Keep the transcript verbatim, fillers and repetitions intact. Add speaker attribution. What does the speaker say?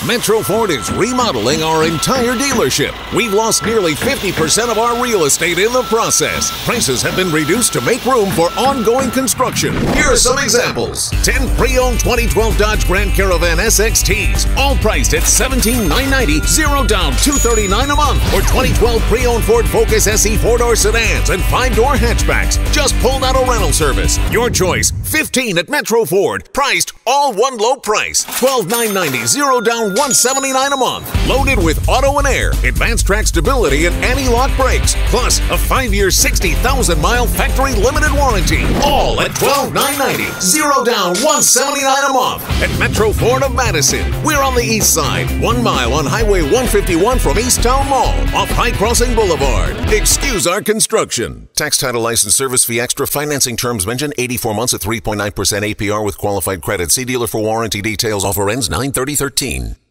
Speaker 1: Metro Ford is remodeling our entire dealership. We've lost nearly fifty percent of our real estate in the process. Prices have been reduced to make room for ongoing construction. Here are some examples. ten pre-owned twenty twelve Dodge Grand Caravan S X Ts, all priced at seventeen thousand nine hundred ninety dollars, zero down, two hundred thirty-nine dollars a month. Or twenty twelve pre-owned Ford Focus S E four-door sedans and five-door hatchbacks. Just pulled out a rental service. Your choice, fifteen at Metro Ford. Priced all one low price. twelve thousand nine hundred ninety dollars, zero down, one hundred seventy-nine dollars a month. Loaded with auto and air, advanced track stability, and anti-lock brakes. Plus a five-year, sixty thousand mile factory limited warranty. All at twelve thousand nine hundred ninety dollars, zero down, one hundred seventy-nine dollars a month. At Metro Ford of Madison. We're on the east side, one mile on Highway one fifty-one from East Town Mall, off High Crossing Boulevard. Excuse our construction. Tax, title, license, service fee extra. Financing terms mentioned. eighty-four months at three point nine percent A P R with qualified credit. See dealer for warranty details. Offer ends nine thirty thirteen.